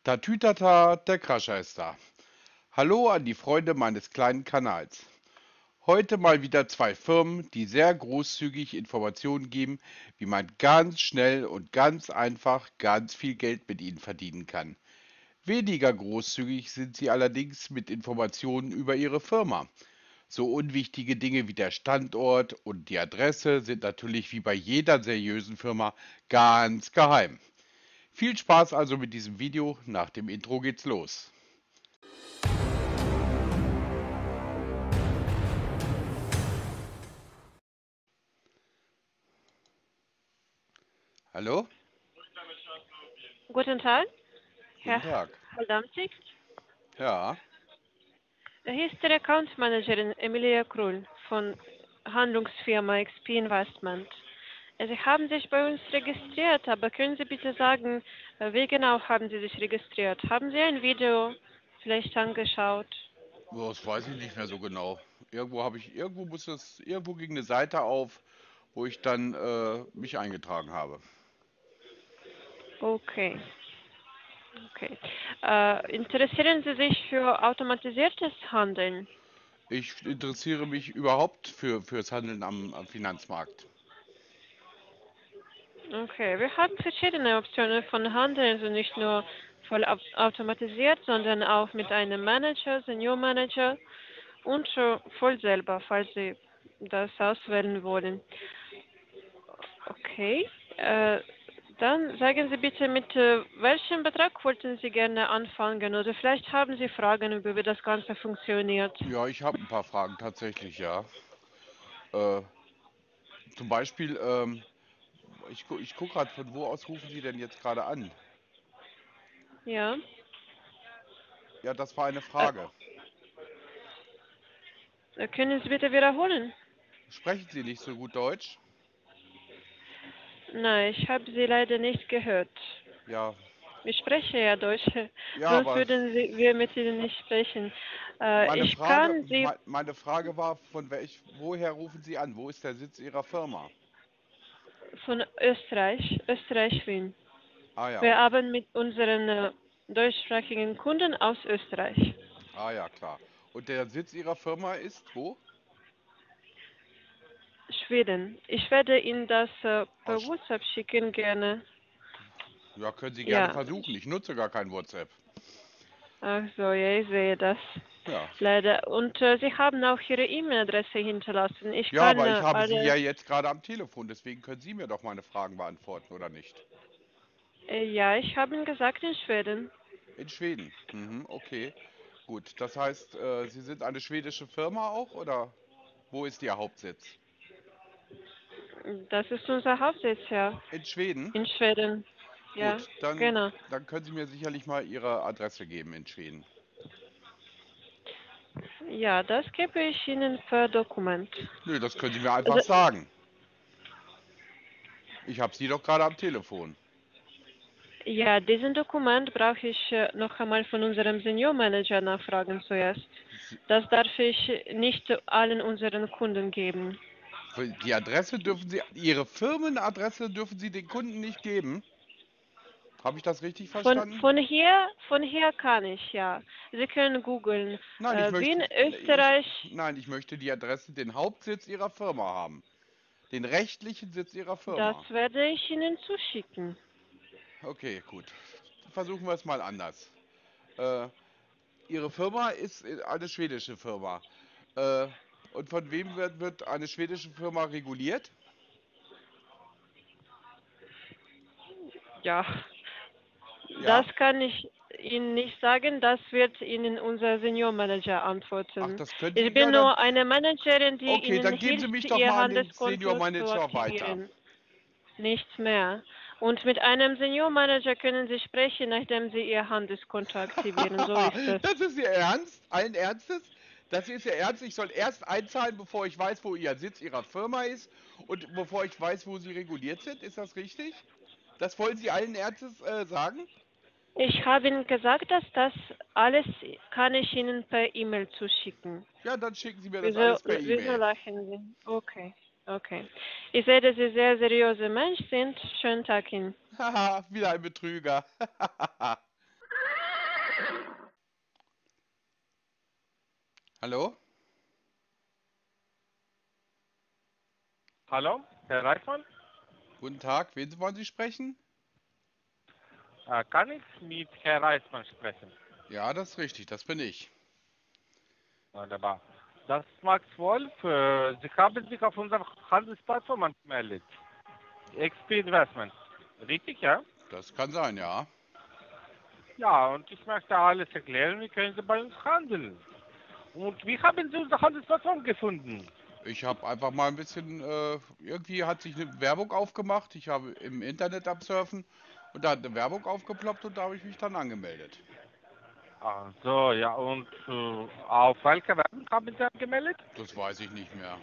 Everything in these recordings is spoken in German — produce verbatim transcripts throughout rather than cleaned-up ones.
Tatütata, der Krascher ist da. Hallo an die Freunde meines kleinen Kanals. Heute mal wieder zwei Firmen, die sehr großzügig Informationen geben, wie man ganz schnell und ganz einfach ganz viel Geld mit ihnen verdienen kann. Weniger großzügig sind sie allerdings mit Informationen über ihre Firma. So unwichtige Dinge wie der Standort und die Adresse sind natürlich wie bei jeder seriösen Firma ganz geheim. Viel Spaß also mit diesem Video. Nach dem Intro geht's los. Hallo? Guten Tag, Guten Herr Tag. Adamczyk. Ja, Hier ist Ihre Account Managerin Emilia Krull von Handlungsfirma X P Investment. Äh, Sie haben sich bei uns registriert, aber können Sie bitte sagen, äh, wie genau haben Sie sich registriert? Haben Sie ein Video vielleicht angeschaut? boah, das weiß ich nicht mehr so genau. Irgendwo habe ich, irgendwo muss es, irgendwo ging eine Seite auf, wo ich dann äh, mich eingetragen habe. Okay, okay. Äh, interessieren Sie sich für automatisiertes Handeln? Ich interessiere mich überhaupt für fürs Handeln am, am Finanzmarkt. Okay, wir haben verschiedene Optionen von Handeln, also nicht nur voll au- automatisiert, sondern auch mit einem Manager, Senior Manager und schon voll selber, falls Sie das auswählen wollen. Okay, äh, dann sagen Sie bitte, mit äh, welchem Betrag wollten Sie gerne anfangen oder vielleicht haben Sie Fragen über wie das Ganze funktioniert. Ja, ich habe ein paar Fragen tatsächlich, ja. Äh, Zum Beispiel, ähm, ich, gu- ich gucke gerade, von wo aus rufen Sie denn jetzt gerade an? Ja, Ja, das war eine äh, Frage. äh, können Sie bitte wiederholen? Sprechen Sie nicht so gut Deutsch? Nein, ich habe Sie leider nicht gehört. Ja, Ich spreche ja Deutsch, ja, sonst aber würden Sie, wir mit Ihnen nicht sprechen. Äh, Meine ich Frage, kann Sie mei- meine Frage war, von welch, woher rufen Sie an? Wo ist der Sitz Ihrer Firma? von Österreich, Österreich-Wien. Ah ja, Wir und, haben mit unseren äh, deutschsprachigen Kunden aus Österreich. ah ja, klar. Und der Sitz Ihrer Firma ist wo? Schweden. Ich werde Ihnen das äh, per Aus, WhatsApp schicken, gerne. ja, können Sie gerne Ja, versuchen. ich, Ich nutze gar kein WhatsApp. ach so, ja, ich sehe das. Ja. Leider. Und äh, Sie haben auch Ihre E-Mail-Adresse hinterlassen. Ich Ja, kann aber ich äh, habe Sie alle, ja jetzt gerade am Telefon, deswegen können Sie mir doch meine Fragen beantworten, oder nicht? äh, ja, ich habe Ihnen gesagt in Schweden. In Schweden. Mhm, okay. Gut, das heißt, äh, Sie sind eine schwedische Firma auch, oder wo ist Ihr Hauptsitz? Das ist unser Hauptsitz, ja. In Schweden? In Schweden. Ja, Gut, dann, genau. dann können Sie mir sicherlich mal Ihre Adresse geben in Schweden. Ja, das gebe ich Ihnen per Dokument. Nö, das können Sie mir einfach Also, sagen. Ich habe Sie doch gerade am Telefon. ja, diesen Dokument brauche ich äh, noch einmal von unserem Senior Manager nachfragen zuerst. Sie, Das darf ich nicht allen unseren Kunden geben. für die Adresse dürfen Sie, Ihre Firmenadresse dürfen Sie den Kunden nicht geben. Habe ich das richtig Von, verstanden? von hier, von hier kann ich, ja. Sie können googeln. Nein, ich Äh, möchte, Wien, ich, Österreich, nein, ich möchte die Adresse, den Hauptsitz Ihrer Firma haben. Den rechtlichen Sitz Ihrer das Firma. werde ich Ihnen zuschicken. Okay, gut. Versuchen wir es mal anders. Äh, Ihre Firma ist eine schwedische Firma. Äh, und von wem wird, wird eine schwedische Firma reguliert? Ja, das Ja? kann ich Ihnen nicht sagen, das wird Ihnen unser Senior Manager Ach, antworten. das können Sie. Ich Ja, bin dann. nur eine Managerin, die Okay, Ihnen dann geben Sie hilft, mich doch Ihr mal an den Senior Handelskonto zu Manager weiter. aktivieren. Nichts mehr. Und mit einem Senior Manager können Sie sprechen, nachdem Sie Ihr Handelskonto aktivieren. So ist es. Das ist Ihr Ernst? Allen Ernstes? Das ist Ihr Ernst? Ich soll erst einzahlen, bevor ich weiß, wo Ihr Sitz Ihrer Firma ist und bevor ich weiß, wo Sie reguliert sind? Ist das richtig? Das wollen Sie allen Ernstes äh, sagen? Ich habe Ihnen gesagt, dass das alles kann ich Ihnen per E-Mail zuschicken. Ja, dann schicken Sie mir das Wieso, alles per wieso E-Mail. lachen Sie? Okay, okay. Ich sehe, dass Sie sehr seriöser Mensch sind. Schönen Tag Ihnen. Haha, wieder ein Betrüger. Hallo? Hallo, Herr Reifmann? Guten Tag, wen wollen Sie sprechen? Äh, kann ich mit Herrn Reifmann sprechen? Ja, das ist richtig, das bin ich. Wunderbar. Das ist Max Wolf. Äh, Sie haben sich auf unserer Handelsplattform angemeldet. X P Investment. Richtig, ja? Das kann sein, ja. Ja, und ich möchte alles erklären, wie können Sie bei uns handeln. Und wie haben Sie unsere Handelsplattform gefunden? Ich habe einfach mal ein bisschen, äh, irgendwie hat sich eine Werbung aufgemacht. Ich habe im Internet am Surfen und da hat eine Werbung aufgeploppt und da habe ich mich dann angemeldet. Ach so, ja, und äh, auf welche Werbung haben Sie angemeldet? Das weiß ich nicht mehr.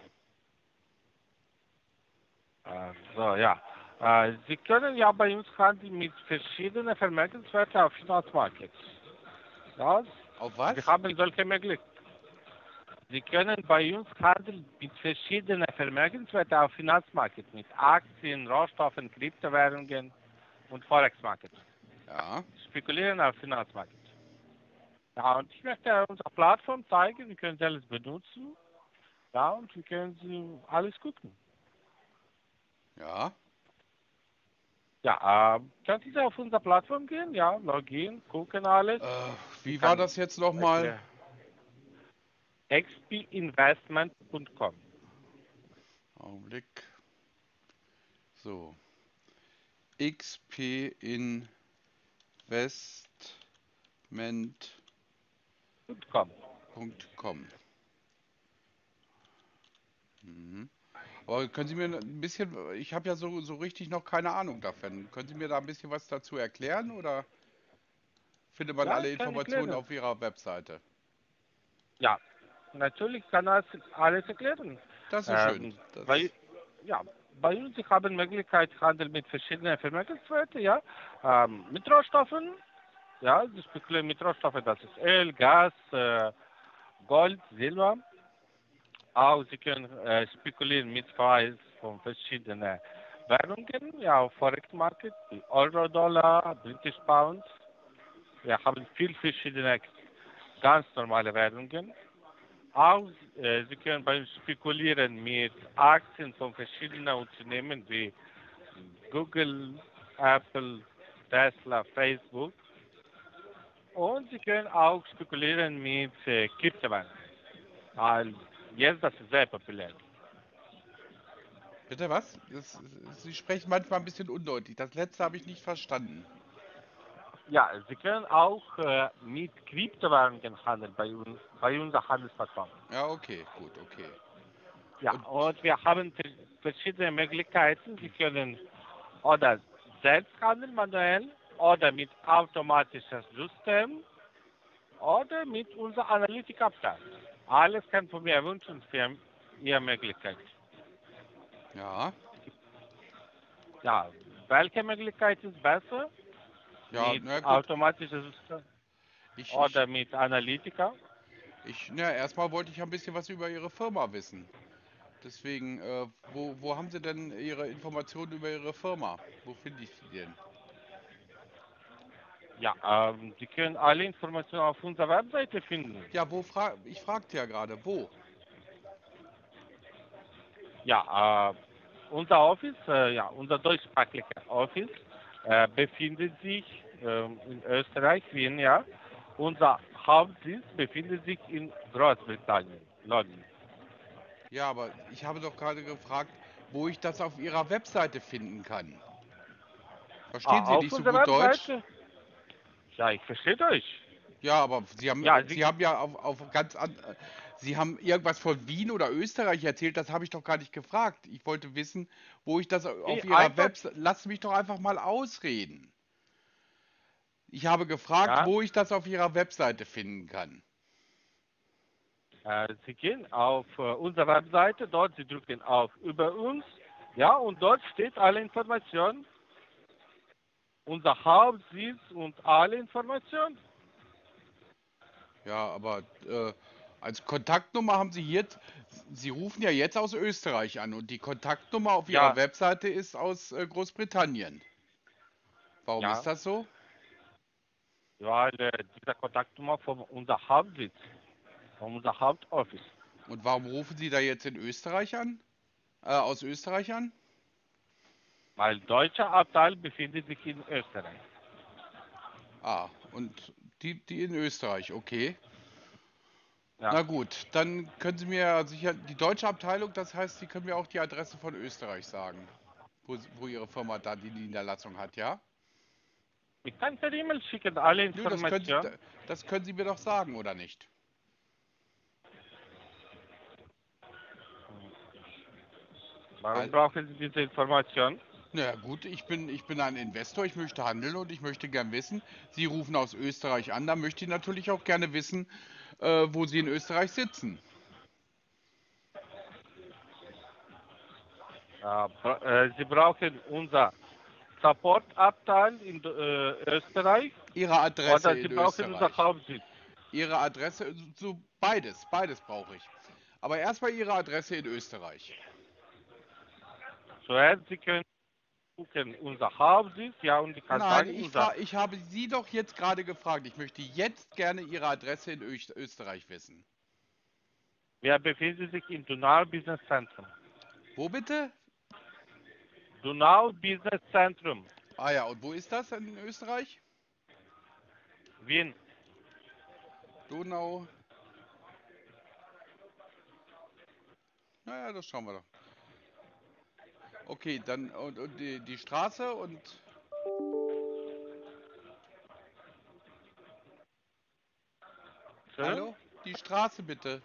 Ach so, ja. Äh, Sie können ja bei uns handeln mit verschiedenen Vermögenswerten auf Finanzmarkt. Ja, Auf wir was? haben solche Möglichkeiten. Sie können bei uns handeln mit verschiedenen Vermögenswerten auf Finanzmarkt, mit Aktien, Rohstoffen, Kryptowährungen und Forex-Market. Ja. Spekulieren auf Finanzmarkt. Ja, und ich möchte unsere Plattform zeigen, wie können Sie alles benutzen. Ja, und wie können Sie alles gucken. Ja. Ja, äh, können Sie auf unsere Plattform gehen, ja, login, gucken alles. Äh, Ich wie war kann das jetzt nochmal? erklären. x p investment punkt com. Augenblick. So. x p investment .com. punkt com. Mhm. Aber können Sie mir ein bisschen, ich habe ja so, so richtig noch keine Ahnung davon. Können Sie mir da ein bisschen was dazu erklären oder findet man Ja, alle ich kann Informationen erklären. auf Ihrer Webseite? Ja, natürlich kann das alles erklären. Das ist schön. Ähm, Das, bei, ja, bei uns Sie haben Möglichkeit Handel mit verschiedenen Vermögenswerten, ja, ähm, mit Rohstoffen, ja, Sie spekulieren mit Rohstoffen, das ist Öl, Gas, äh, Gold, Silber. Auch Sie können äh, spekulieren mit Preis von verschiedenen Währungen, ja, auf Forex Market, wie Euro, Dollar, British Pound. Wir haben viel verschiedene ganz normale Währungen. Auch äh, Sie können bei uns spekulieren mit Aktien von verschiedenen Unternehmen wie Google, Apple, Tesla, Facebook. Und Sie können auch spekulieren mit äh, Kryptowährungen. Weil jetzt das ist sehr populär. bitte was? Das, Sie sprechen manchmal ein bisschen undeutlich. Das letzte habe ich nicht verstanden. Ja, Sie können auch äh, mit Kryptowährungen handeln bei uns, bei unserer Handelsplattform. Ja, okay, gut, okay. Ja, Und und wir haben ver- verschiedene Möglichkeiten. Sie können oder selbst handeln manuell oder mit automatischem System oder mit unserer Analytikabteilung. Alles kann von mir wünschen für Ihre Möglichkeit. ja, Ja, welche Möglichkeit ist besser? ja, Mit na gut. automatischem System Ich, ich, oder mit Analytika? ich, na, erstmal wollte ich ja ein bisschen was über Ihre Firma wissen. Deswegen, äh, wo, wo haben Sie denn Ihre Informationen über Ihre Firma? Wo finde ich die denn? Ja, ähm, Sie können alle Informationen auf unserer Webseite finden. Ja, wo fra ich fragte ja gerade, wo? Ja, äh, unser Office, äh, ja, unser deutschsprachiger Office äh, befindet sich ähm, in Österreich, Wien, ja. Unser Hauptsitz befindet sich in Großbritannien, London. Ja, aber ich habe doch gerade gefragt, wo ich das auf Ihrer Webseite finden kann. Ah, Verstehen Sie auf nicht so unserer gut Deutsch? Webseite, ja, ich verstehe euch. Ja, aber Sie haben, Ja, Sie, Sie haben ja auf, auf ganz an, Sie haben irgendwas von Wien oder Österreich erzählt, das habe ich doch gar nicht gefragt. Ich wollte wissen, wo ich das auf eh, Ihrer einfach, Webseite, lass mich doch einfach mal ausreden. Ich habe gefragt, ja, wo ich das auf Ihrer Webseite finden kann. äh, Sie gehen auf äh, unsere Webseite, dort Sie drücken auf über uns, ja, und dort steht alle Informationen, unser Hauptsitz und alle Informationen. Ja, aber äh, als Kontaktnummer haben Sie hier, Sie rufen ja jetzt aus Österreich an und die Kontaktnummer auf Ihrer Ja, Webseite ist aus äh, Großbritannien. Warum ist ja, das so? weil äh, diese Kontaktnummer von unser Hauptsitz. unser Hauptoffice. Und warum rufen Sie da jetzt in Österreich an? Äh, aus Österreich an? Weil deutscher Abteil befindet sich in Österreich. Ah, und die, die in Österreich, okay. Ja, Na gut, dann können Sie mir ja sicher die deutsche Abteilung, das heißt, Sie können mir auch die Adresse von Österreich sagen, wo, wo Ihre Firma da die Niederlassung hat, ja? ich kann per E-Mail schicken alle Nö, das können Sie, Informationen. das können Sie mir doch sagen, oder nicht? Warum Al- brauchen Sie diese Information? Na ja, gut, ich bin, ich bin ein Investor, ich möchte handeln und ich möchte gern wissen, Sie rufen aus Österreich an, da möchte ich natürlich auch gerne wissen, äh, wo Sie in Österreich sitzen. Äh, bra- äh, Sie brauchen unser Supportabteil in äh, Österreich Ihre Adresse oder Sie in brauchen unser Österreich. Hauptsitz. Ihre Adresse, so beides, beides brauche ich. Aber erstmal Ihre Adresse in Österreich. Zuerst Sie können gucken unser Hauptsitz, ja, und ich kann Nein, sagen, ich, unser, fra ich habe Sie doch jetzt gerade gefragt. Ich möchte jetzt gerne Ihre Adresse in Ö Österreich wissen. wir befinden sich im Donau Business Zentrum. Wo bitte? Donau Business Zentrum, Ah ja, und wo ist das in Österreich? Wien. Donau. Naja, das schauen wir doch. Okay, dann und, und die, die Straße und... Schön. Hallo? Die Straße bitte.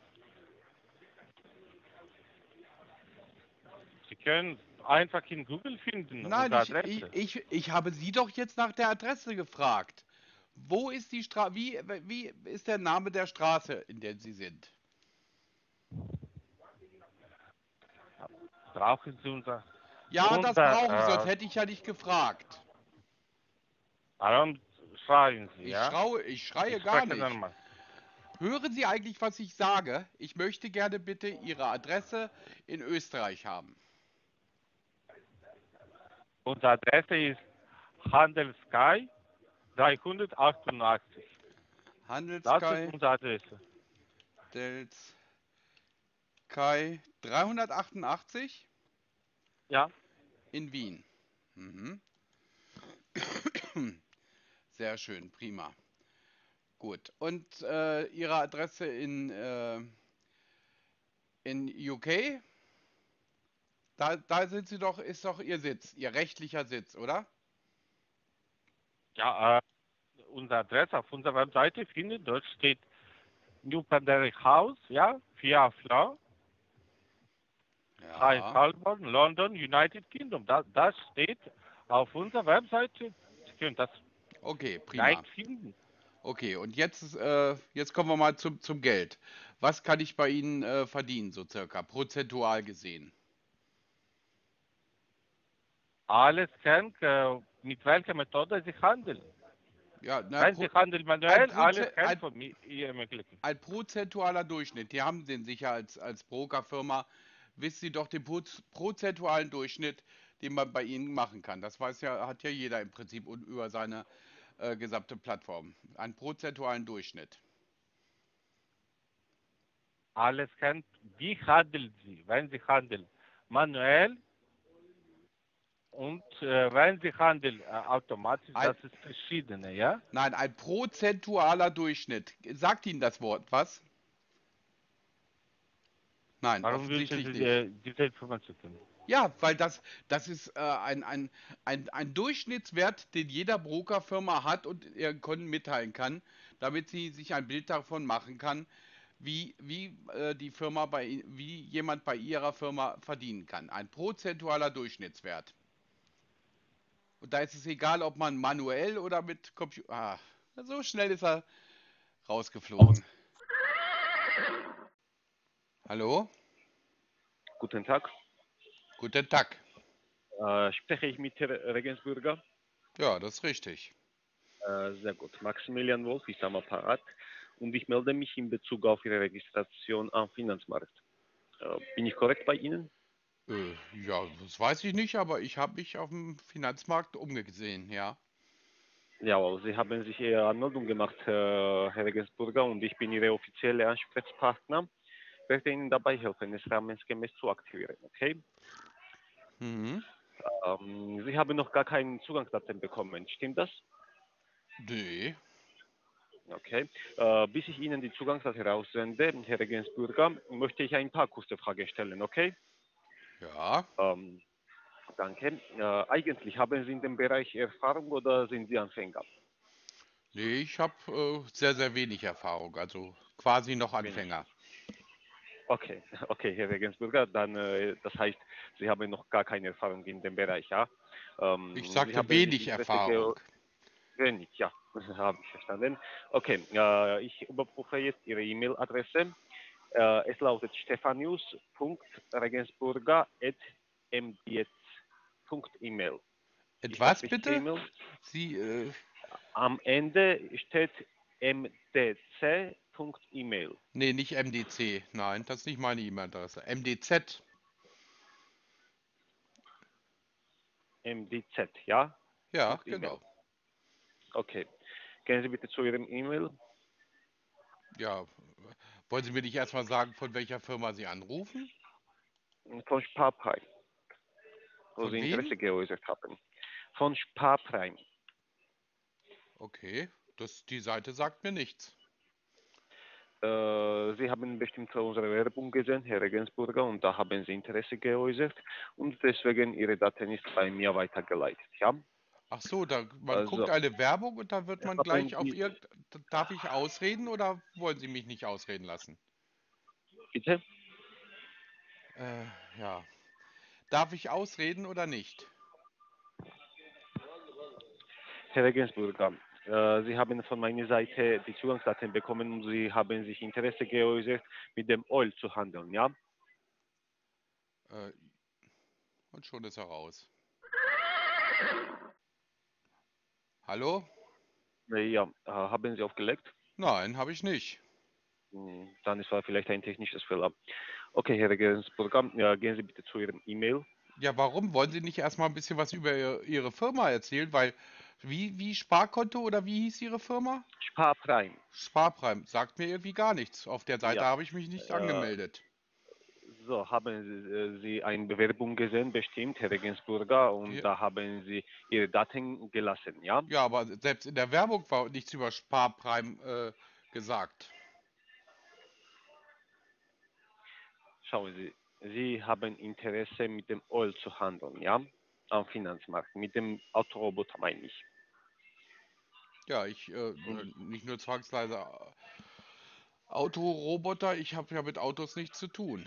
Sie können einfach in Google finden, Nein, unsere ich, ich, Adresse. ich, ich habe Sie doch jetzt nach der Adresse gefragt. Wo ist die Straße? Wie, wie ist der Name der Straße, in der Sie sind? Brauchen Sie unser, Ja, das brauche ich, sonst unser, äh, hätte ich ja nicht gefragt. warum schreien Sie, Ich ja? schraue, ich Ich schreie gar spreche dann nicht. mal. Hören Sie eigentlich, was ich sage? Ich möchte gerne bitte Ihre Adresse in Österreich haben. Unsere Adresse ist Handelssky dreihundertachtundachtzig. Das ist Handelssky unsere Adresse. Dels Kai dreihundertachtundachtzig Ja, in Wien. Mhm. Sehr schön, prima. Gut. Und äh, Ihre Adresse in, äh, in U K? Da, da sind Sie doch, ist doch Ihr Sitz, Ihr rechtlicher Sitz, oder? ja, äh, unsere Adresse auf unserer Webseite findet, dort steht New Pandemic House, ja, vier Floor, High Ja. Holborn, London, United Kingdom. Das, das steht auf unserer Webseite. Sie können das Okay, prima. leicht finden. Okay, und jetzt, äh, jetzt kommen wir mal zum, zum Geld. Was kann ich bei Ihnen äh, verdienen, so circa, prozentual gesehen? Alles hängt, äh, mit welcher Methode Sie handeln. Ja, na, Wenn Sie pro, handeln ein, manuell, alles Proze hängt ein, von mi- Ihrem Möglichen. ein prozentualer Durchschnitt, die haben den sicher als, als Brokerfirma. Wissen Sie doch den proz- prozentualen Durchschnitt, den man bei Ihnen machen kann. Das weiß ja, hat ja jeder im Prinzip un- über seine äh, gesamte Plattform. Einen prozentualen Durchschnitt. Alles hängt, wie handeln Sie, wenn Sie handeln manuell und äh, wenn Sie handeln äh, automatisch, Ein, das ist verschiedene, ja? nein, ein prozentualer Durchschnitt. Sagt Ihnen das Wort was? Nein, Warum wünschen offensichtlich Sie nicht. die, diese Informationen? Ja, weil das, das ist äh, ein, ein, ein, ein Durchschnittswert, den jeder Brokerfirma hat und ihren Kunden mitteilen kann, damit sie sich ein Bild davon machen kann, wie, wie äh, die Firma bei, wie jemand bei ihrer Firma verdienen kann. Ein prozentualer Durchschnittswert. Und da ist es egal, ob man manuell oder mit Computer. Ah, so schnell ist er rausgeflogen. Hallo? Guten Tag. Guten Tag. Äh, spreche ich mit Herrn Regensburger? Ja, das ist richtig. Äh, sehr gut. Maximilian Wolf ist am Apparat und ich melde mich in Bezug auf Ihre Registration am Finanzmarkt. Äh, bin ich korrekt bei Ihnen? Äh, ja, das weiß ich nicht, aber ich habe mich auf dem Finanzmarkt umgesehen, ja. Ja, Sie haben sich Ihre Anmeldung gemacht, äh, Herr Regensburger, und ich bin Ihr offizieller Ansprechpartner. Ich werde Ihnen dabei helfen, es rahmensgemäß zu aktivieren, okay? Mhm. Ähm, Sie haben noch gar keinen Zugangsdaten bekommen, stimmt das? Nee. Okay. Äh, bis ich Ihnen die Zugangsdaten raussende, Herr Regensburger, möchte ich ein paar kurze Fragen stellen, okay? Ja. Ähm, danke. Äh, eigentlich haben Sie in dem Bereich Erfahrung oder sind Sie Anfänger? Nee, ich habe äh, sehr, sehr wenig Erfahrung, also quasi noch Wenig. Anfänger. Okay, okay, Herr Regensburger, dann äh, das heißt, Sie haben noch gar keine Erfahrung in dem Bereich, ja? Ich Ähm, Sie sagte haben sich wenig Interesse Erfahrung. ge wenig, ja, habe ich verstanden. Okay, äh, ich überprüfe jetzt Ihre E-Mail-Adresse. Äh, es lautet stefanius.regensburger.mdz.email. Ist das Etwas richtige bitte? E-Mail? Sie, äh, Am Ende steht mdc.email. nee, nicht M D C. Nein, das ist nicht meine E-Mail-Adresse. M D Z. mdz, ja? Ja, Punkt .email. genau. Okay. Gehen Sie bitte zu Ihrem E-Mail. Ja, wollen Sie mir nicht erstmal sagen, von welcher Firma Sie anrufen? Von Sparprime, wo Von Sie Interesse wem? geäußert haben. Von Sparprime. Okay, das, die Seite sagt mir nichts. Äh, Sie haben bestimmt unsere Werbung gesehen, Herr Regensburger, und da haben Sie Interesse geäußert und deswegen Ihre Daten ist bei mir weitergeleitet. Ja? Ach so, da, man guckt Also, eine Werbung und da wird man haben gleich auf Sie, irgend... Darf ich ausreden oder wollen Sie mich nicht ausreden lassen? bitte? Äh, ja. Darf ich ausreden oder nicht? Herr Regensburger, äh, Sie haben von meiner Seite die Zugangsdaten bekommen und Sie haben sich Interesse geäußert, mit dem Oil zu handeln, ja? Äh, und schon ist er raus. Hallo? Äh, Ja, äh, haben Sie aufgelegt? Nein, habe ich nicht. Hm, Dann ist es vielleicht ein technisches Fehler. Okay, Herr Regierungsprogramm, ja, gehen Sie bitte zu Ihrem E-Mail. Ja, warum? Wollen Sie nicht erstmal ein bisschen was über Ihr- Ihre Firma erzählen? Weil, wie, wie Sparkonto oder wie hieß Ihre Firma? Sparprime. Sparprime. Sagt mir irgendwie gar nichts. Auf der Seite Ja. habe ich mich nicht Äh, angemeldet. so, haben Sie, äh, Sie eine Bewerbung gesehen, bestimmt, Herr Regensburger, und Ja, da haben Sie Ihre Daten gelassen, ja? ja, aber selbst in der Werbung war nichts über Sparprime äh, gesagt. Schauen Sie, Sie haben Interesse mit dem Oil zu handeln, ja? Am Finanzmarkt, mit dem Autoroboter meine ich. Ja, ich äh, Und nicht nur zwangsweise äh, Autoroboter, ich habe ja mit Autos nichts zu tun.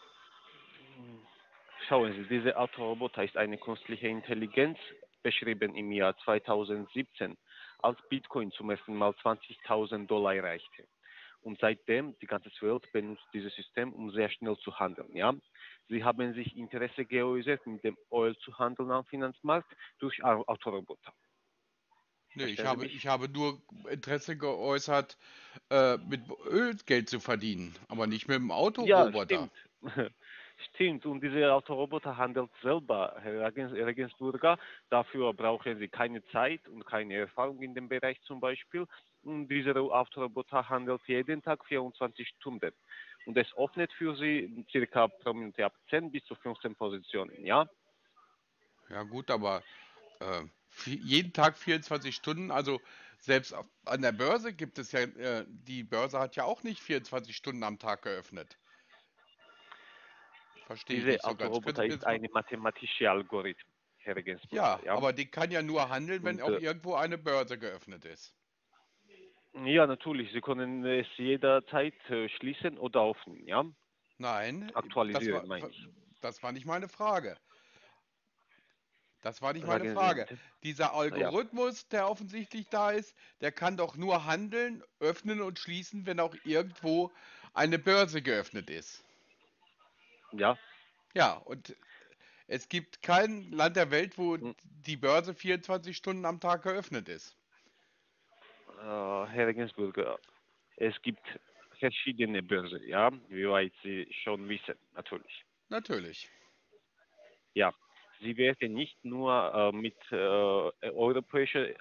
schauen Sie, dieser Autoroboter ist eine künstliche Intelligenz, beschrieben im Jahr zweitausendsiebzehn, als Bitcoin zum ersten Mal zwanzigtausend Dollar erreichte. Und seitdem, die ganze Welt benutzt dieses System, um sehr schnell zu handeln. Ja? Sie haben sich Interesse geäußert, mit dem Oil zu handeln am Finanzmarkt durch Au- Autoroboter. Nee, ich Verstehen Sie habe, mich? ich habe nur Interesse geäußert, äh, mit Öl Geld zu verdienen, aber nicht mit dem Ja, Autoroboter. stimmt. Stimmt. Und dieser Autoroboter handelt selber, Herr Regens- Regensburger. Dafür brauchen Sie keine Zeit und keine Erfahrung in dem Bereich zum Beispiel. Und dieser Autoroboter handelt jeden Tag vierundzwanzig Stunden. Und es öffnet für Sie circa pro Minute ab zehn bis zu fünfzehn Positionen, ja? Ja gut, aber äh, vi- jeden Tag vierundzwanzig Stunden, also selbst auf, an der Börse gibt es ja, äh, die Börse hat ja auch nicht vierundzwanzig Stunden am Tag geöffnet. Verstehe ich Dieser nicht so ganz. Können Sie Autoroboter mir ist jetzt mal... ein mathematischer Algorithmus, Herr Regensburger, Ja, ja? aber die kann ja nur handeln, wenn Und auch äh, irgendwo eine Börse geöffnet ist. ja, natürlich, Sie können es jederzeit äh, schließen oder öffnen, ja? Nein, das war, Aktualisieren, meine ich. das war nicht meine Frage. Das war nicht meine Sagen Sie Frage. bitte. Dieser Ja, Algorithmus, der offensichtlich da ist, der kann doch nur handeln, öffnen und schließen, wenn auch irgendwo eine Börse geöffnet ist. ja. Ja, und es gibt kein Land der Welt, wo Hm, die Börse vierundzwanzig Stunden am Tag geöffnet ist. Äh, Herr Regensburger, es gibt verschiedene Börsen, ja, wie weit Sie schon wissen, natürlich. Natürlich. Ja, Sie werden nicht nur äh, mit äh, europäischen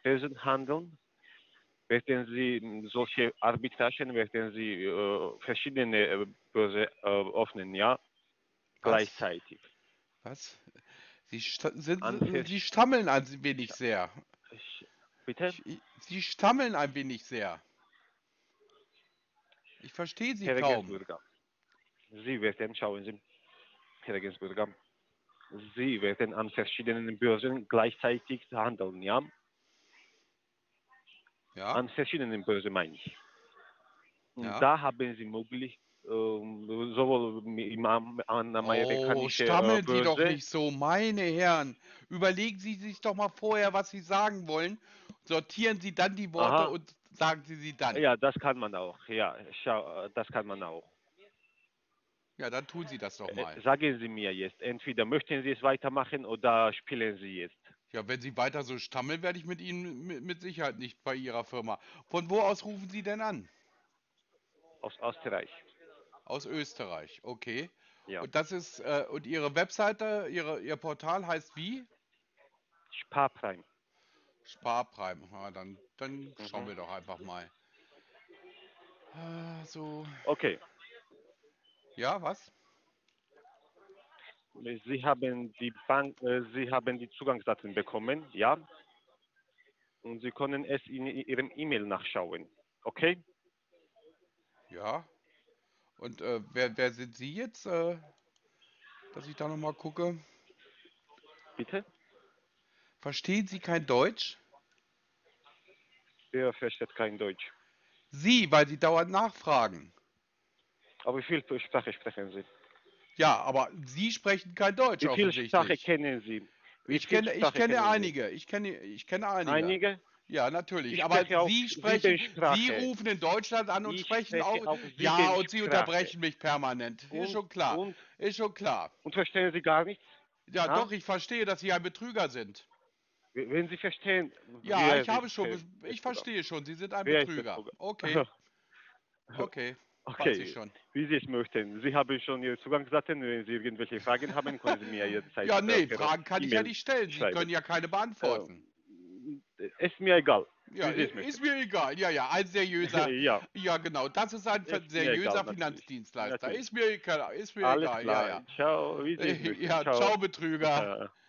Börsen handeln, werden Sie mh, solche Arbitragen, werden Sie äh, verschiedene äh, Börse äh, öffnen, ja, Was? gleichzeitig. Was? Sie, sta sind, An Sie vers- stammeln ein wenig sehr. ich- Bitte? Ich, ich, Sie stammeln ein wenig sehr. Ich verstehe Sie Herr kaum. Regensburger, Sie werden, schauen Sie, Herr Regensburger, Sie werden an verschiedenen Börsen gleichzeitig handeln, ja? Ja? An verschiedenen Börsen meine ich. Und Ja? da haben Sie möglich, ähm, sowohl im, Am- an Oh, amerikanische äh, stammeln Sie doch Börse, nicht so, meine Herren. Überlegen Sie sich doch mal vorher, was Sie sagen wollen. Sortieren Sie dann die Worte aha, und sagen Sie sie dann. ja, das kann man auch, ja, schau, äh, das kann man auch. Ja, dann tun Sie das doch Äh, mal. sagen Sie mir jetzt, entweder möchten Sie es weitermachen oder spielen Sie jetzt Ja, wenn Sie weiter so stammeln, werde ich mit Ihnen mit, mit Sicherheit nicht bei Ihrer Firma. Von wo aus rufen Sie denn an? aus Österreich. Aus Österreich, okay. Ja, Und das ist, äh, und Ihre Webseite, Ihre, Ihr Portal heißt wie? Sparprime. Sparprime. Ja, dann, dann schauen Mhm. wir doch einfach mal. Ah, so. Okay, Ja, was? Sie haben die Bank, äh, Sie haben die Zugangsdaten bekommen, ja, und Sie können es in Ihrem E-Mail nachschauen. Okay, Ja. Und äh, wer, wer sind Sie jetzt, äh, dass ich da nochmal gucke? bitte. Verstehen Sie kein Deutsch? Wer versteht kein Deutsch? Sie, weil Sie dauernd nachfragen. Aber wie viel Sprache sprechen Sie? Ja, aber Sie sprechen kein Deutsch Wie viel Sprache offensichtlich. kennen Sie? Wie Ich viel kenne, ich Sprache kenne kennen Sie? einige. Ich kenne, ich kenne einige. Einige? Ja, Ich natürlich. Aber spreche auch Sie sprechen, sieben Sie Sprachen. rufen in Deutschland an und Ich sprechen spreche auch. auch Ja, sieben und Sie Sprachen. unterbrechen mich permanent. Ist Und, schon klar. und, Ist schon klar. und verstehen Sie gar nichts? Ja, Ah? doch, ich verstehe, dass Sie ein Betrüger sind. Wenn Sie verstehen, Ja, wer ich habe ist schon, Herr be- ich Betrüger? verstehe schon. Sie sind ein Wer ist Betrüger. Betrüger? Okay, okay, weiß ich Okay, schon. wie Sie es möchten. Sie haben schon Ihre Zugangsdaten. Wenn Sie irgendwelche Fragen haben, können Sie mir jederzeit Ja, äh, nee, per Fragen kann ich ja E-Mail nicht stellen. Sie können schreiben. ja keine Äh, beantworten. ist mir egal, Ja, wie Sie i- es möchten. ist mir egal. Ja, ja, ein seriöser, Ja, ja genau, das ist ein ver- ist mir egal, seriöser natürlich. Finanzdienstleister. Natürlich. Ist mir egal, ist mir Alles egal, ja, klar. ja. Ciao, wie Sie es möchten. Ja, Ciao. ciao, Betrüger.